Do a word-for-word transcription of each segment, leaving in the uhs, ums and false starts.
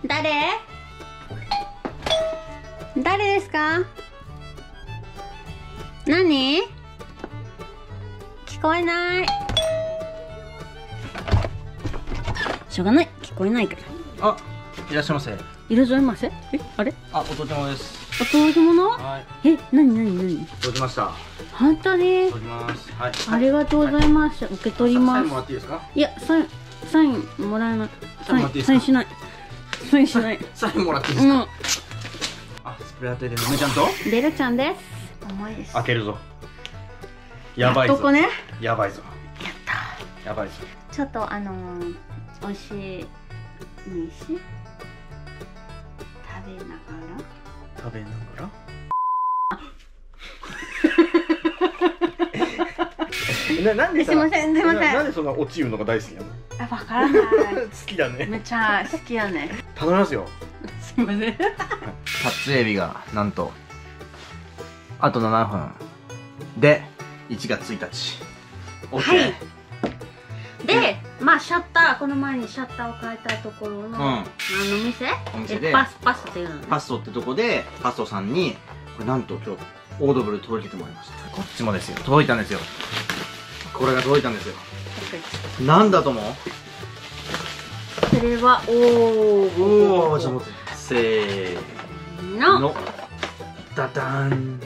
誰？誰ですか？何？聞こえない。しょうがない。聞こえないから。 あ、いらっしゃいませ。 いらっしゃいませ。え、あれ？ あ、お届け物です。 お届け物？ はい。 え、なになになに？ 届きました。 本当に？ 届きます。はい。 ありがとうございます。受け取ります。 サインもらっていいですか？ いや、サイン、サインもらえない。 サインもらっていいですか？ サインしない。サインしない。 サインもらっていいですか？ うん。 あ、スプレーアートで梅ちゃんとベルちゃんです。重いです。 開けるぞ。やばいぞ。 どこね？ やばいぞ。 やった。 やばいぞ。 ちょっとあのー、美味しい飯食べながら。 食べながら。な、なんでさ、 すいません、すいません。 な、なんでそんな落ちるのが大好きなの？ あ、わからない。 好きだね。 めっちゃ好きやね。 頼みますよ。 すいません。 タツエビがなんとあとななふんでいちがつついたち。 はい。で、まあシャッター、この前にシャッターを変えたところの、うん、あの店、 お店でパスパスっていうの、ね、 パストってとこでパストさんにこれなんと今日オードブル届けてもらいました。こっちもですよ、届いたんですよ。これが届いたんですよ。なんだと思う？ それはおーおー、ちょっと待って、せーの、ダダン。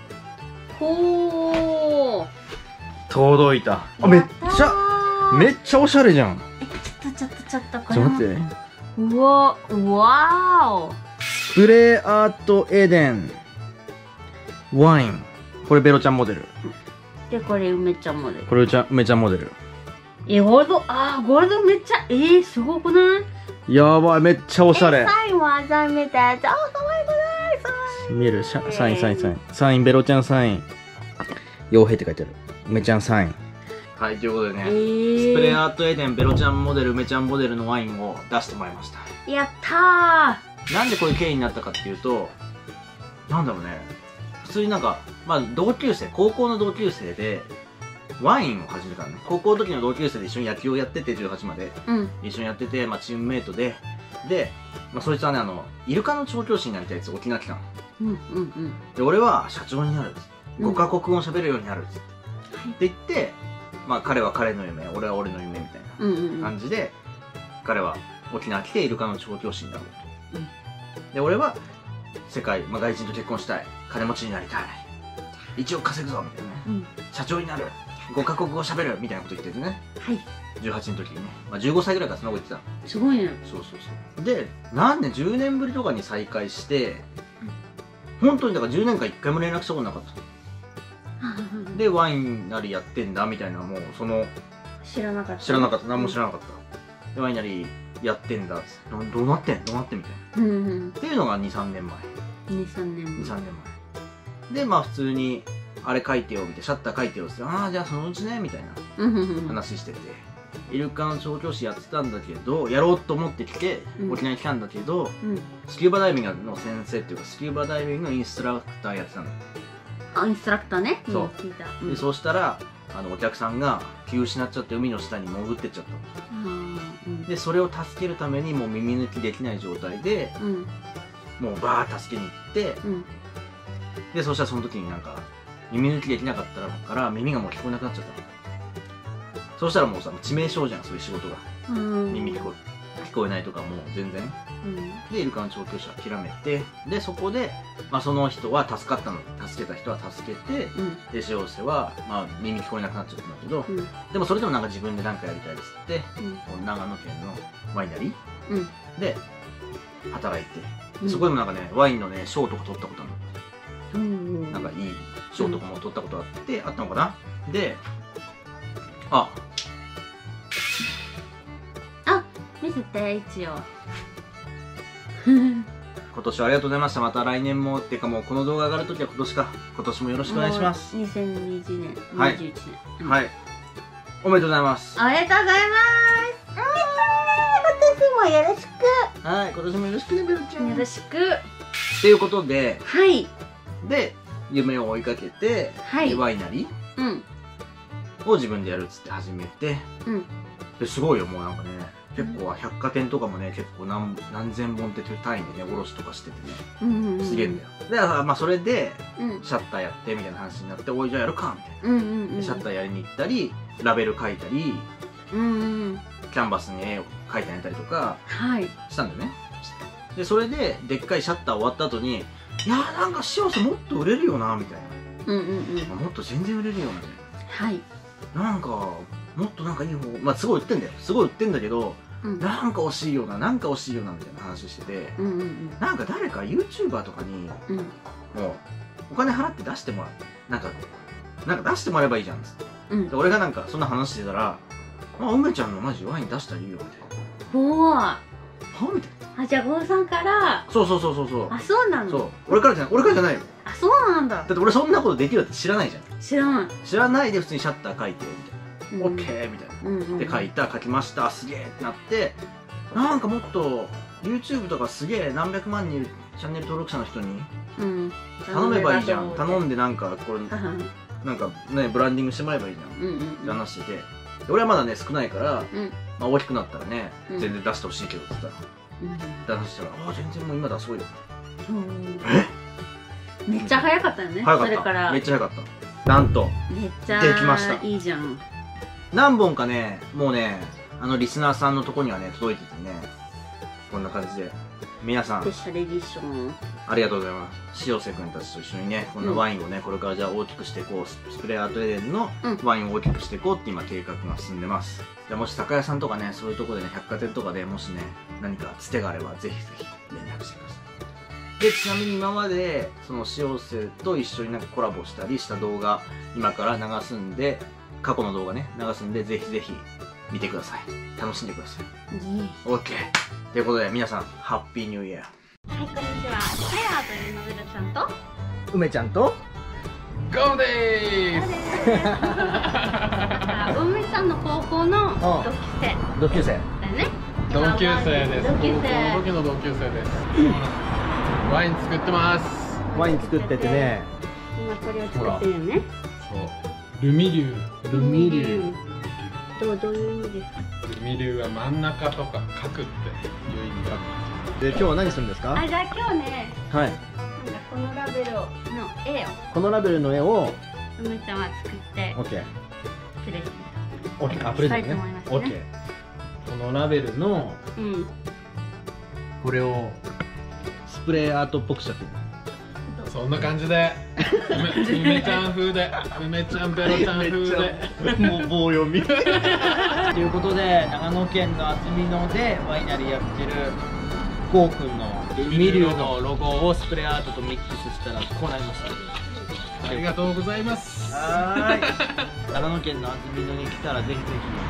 ほー、 届いた。あ、めっちゃめっちゃおしゃれじゃん。 え、ちょっとちょっとちょっとこれ。 ちょっと待って。 うわ、うわー。 スプレーアートエデンワイン。これベロちゃんモデル。 で、これ梅ちゃんモデル。 これうちゃ梅ちゃんモデル。 え、ゴールド、あー、ゴールドめっちゃ、えー、すごくない？ やばい、めっちゃおしゃれ。 サインは朝見て、超かわいくない？サイン。 見える、サイン、サイン、サイン。サイン、ベロちゃんサイン。傭兵って書いてある。梅ちゃんサイン。はい、ということでね、えー、スプレーアートエデンベロちゃんモデル、梅ちゃんモデルのワインを出してもらいました。 やったー。なんでこういう経緯になったかっていうと、なんだろうね、普通になんか、まあ同級生、高校の同級生で、ワインを始めたのね。高校の時の同級生で一緒に野球をやってて、じゅうはちまで。うん、一緒にやってて、まあチームメイトで、で、まあそいつはね、あの、イルカの調教師になりたいやつ、沖縄来たの。うんうんうん。で、俺は社長になる。ごカ国語を喋るようになる。って言って、まあ彼は彼の夢、俺は俺の夢みたいな感じで、彼は沖縄来てイルカの調教師になろうと。うん、で、俺は世界、まあ外人と結婚したい。金持ちになりたい。一億稼ぐぞみたいなね。うん、社長になる。ごカ国語喋るみたいなこと言っててね。はい。じゅうはちの時にね。まあじゅうごさいぐらいからそのこと言ってた。 すごいね。 そうそうそう。で、なんでじゅうねんぶりとかに再会して、本当にだからじゅうねんかんいっかいも連絡したことなかった。で、ワインなりやってんだみたいな、もうその知らなかった知らなかった、何も知らなかった。で、ワインなりやってんだっつって、どうなってんどうなってんみたいな。っていうのがにさんねんまえ。 にさんねんまえ。 にさんねんまえで、まあ普通にあれ書いてよみたいな、シャッター書いてよっつって、ああじゃあそのうちねみたいな話してて、イルカの調教師やってたんだけど、やろうと思ってきて沖縄に来たんだけど、スキューバダイビングの先生っていうか、スキューバダイビングのインストラクターやってたの。 あ、インストラクターね。 そう、聞いた。で、そうしたらあのお客さんが気を失っちゃって海の下に潜ってっちゃったの。うん、でそれを助けるためにもう耳抜きできない状態で、うん、もうバー助けに行って、うん、でそしたらその時になんか耳抜きできなかったから耳がもう聞こえなくなっちゃったの。そうしたらもうさ、致命傷じゃん、そういう仕事が。うん、耳聞こえ聞こえないとかもう全然、うん、でイルカの調教師は諦めて、でそこで、まあ、その人は助かったの、助けた人は助けて、うん、で幸せは、まあ、耳聞こえなくなっちゃったんだけど、うん、でもそれでもなんか自分で何かやりたいっつって、うん、長野県のワイナリー、うん、で働いて、うん、そこでもなんかねワインのね賞とか取ったことあるの、うん、なんかいい賞とかも取ったことあって、うん、あったのかな。で、あ見せて一応今年はありがとうございました。また来年もっていうか、もうこの動画上がるときは今年か、今年もよろしくお願いします。 にせんにじゅうねん、 はい、 にじゅういちねん、うん、 はい、おめでとうございます。 おめでとうございます。今年もよろしく。 はい、今年もよろしくね、ベルちゃん。 よろしくっていうことで、 はい、 で夢を追いかけて、はい、ワイナリー、うん、を自分でやるっつって始めて、うん、ですごいよ、もうなんかね結構百貨店とかもね結構何何千本って単位でね卸とかしててねすげえんだよ。だからまあそれでシャッターやってみたいな話になって、おいじゃあやるかみたいな。でシャッターやりに行ったりラベル描いたりキャンバスに絵を描いてあげたりとかしたんだよね。でそれででっかいシャッター終わった後に、いやーなんか塩瀬もっと売れるよなみたいな、もっと全然売れるよみたいな、はい、なんかもっとなんかいい方、まあすごい売ってんだよ、すごい売ってんだけど、うん、なんか惜しいよな、なんか惜しいよなみたいな話してて、なんか誰か ユーチューバー とかに、うん、もうお金払って出してもらう、なんかなんか出してもらえばいいじゃんっつって、うん、で俺がなんかそんな話してたら、まあ梅ちゃんのマジワイン出したらいいよみたいな。おおはみたいな。 あ、じゃあ郷さんから。 そうそうそうそうそう。 あ、そうなの。 そう、俺からじゃない、俺からじゃないよ。 あ、そうなんだ。 だって俺そんなことできるって知らないじゃん。 知らない。 知らないで普通にシャッター書いてみたいな、オッケーみたいなで書いた、書きました、すげえってなって、なんかもっと ユーチューブ とかすげえ何百万人いるチャンネル登録者の人に頼めばいいじゃん、頼んでなんかこれなんかねブランディングしてもらえばいいじゃんって話してて、俺はまだね少ないから、まあ大きくなったらね全然出してほしいけどって言ったら、って話したら、ああ全然もう今出そうよ。 え、めっちゃ早かったよね。 早かった。それからめっちゃ早かった。なんとめっちゃできました。 いいじゃん。 何本かねもうねあのリスナーさんのとこにはね届いててね、こんな感じで皆さんスペシャルエディションありがとうございます。塩瀬くんたちと一緒にねこんなワインをねこれからじゃあ大きくしていこう、スプレーアートエデンのワインを大きくしていこうって今計画が進んでます。じゃあもし酒屋さんとかねそういうとこでね百貨店とかでもしね何かつてがあればぜひぜひ連絡してください。でちなみに今までその塩瀬と一緒になんかコラボしたりした動画今から流すんで、過去の動画ね流すんでぜひぜひ見てください。楽しんでください。オッケーということで皆さんハッピーニューイヤー。 はい、こんにちは。ペアというのべるちゃんと梅ちゃんとゴーでーす。梅ちゃんの高校の同級生同級生だよね。 同級生です。 同級生。 僕の同級生です。ワイン作ってます。 ワイン作っててね。 今これを作ってるよね。 そう。ルミ流。 ルミ流。どうどういう意味ですか。 ルミ流は真ん中とか角っていう意味が。 で今日は何するんですか。 あ、じゃあ今日ね。はい。なんかこのラベルの絵を。 このラベルの絵を。 梅ちゃんは作って。 オッケー。 プレゼント。オッケー。あ、プレゼントね。オッケー。このラベルの。うん。これを。スプレーアートっぽくしちゃってる。 そんな感じで。梅ちゃん風で。梅ちゃんベロちゃん風で。 もう棒読み。ということで、長野県の安曇野でワイナリーやってる。ゴーくんのルミ流のロゴをスプレーアートとミックスしたらこうなりました。 ありがとうございます。 はい。長野県の安曇野に来たらぜひぜ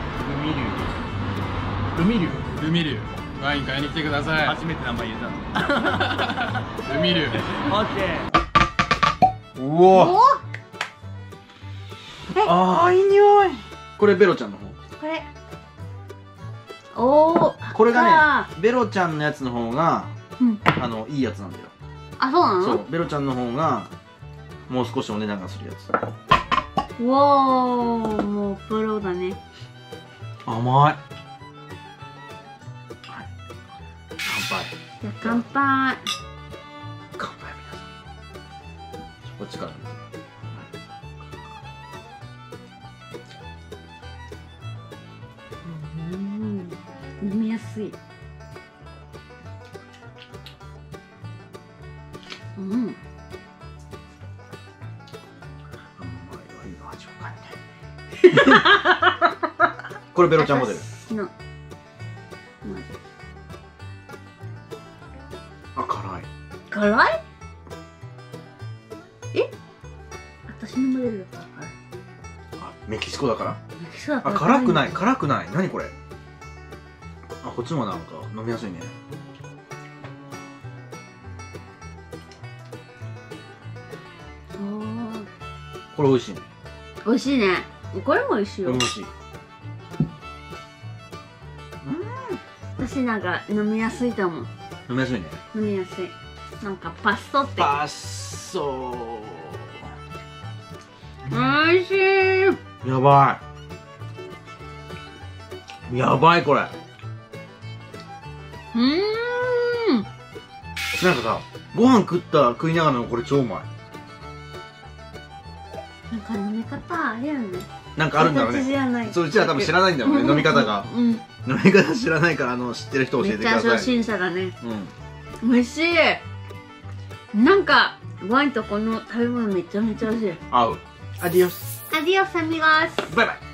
ひルミ流です。 ルミ流。ルミ流。ワイン買いに来てください。 初めて名前言えたの。ルミ流。オッケー。うわ。ああいい匂い。これベロちゃんの方。 これ。おお。 これがね、ベロちゃんのやつの方が、うん、あのいいやつなんだよ。 あ、そうなの？ そう、ベロちゃんの方がもう少しお値段がするやつ。 うわー、もうプロだね。 甘い。はい。 乾杯。じゃあ乾杯。 乾杯皆さん。こっちから。 飲みやすい。うん。甘いワインの味わかんない。これベロちゃんモデル。の。あ、辛い。辛い？え？私のモデルだから。あ、メキシコだから？メキシコだから。あ、辛くない、辛くない。何これ？あ、こっちもなんか飲みやすいね。これ美味しいね。美味しいね。これも美味しいよ。美味しい。うん。私なんか飲みやすいと思う。飲みやすいね。飲みやすい。なんかパッソって。パッソー。美味しい。やばい。やばいこれ。 うーん。 なんかさ、ご飯食った食いながらのこれ超うまい。 なんか飲み方あれやね。 なんかあるんだろうね。そう、うちは多分知らないんだろうね、飲み方が。うん。飲み方知らないから、あの、知ってる人教えてください。 めっちゃ初心者だね。 うん。 美味しい。なんか、ワインとこの食べ物めちゃめちゃ美味しい。 合う。アディオス。 アディオスアミゴス。 バイバイ。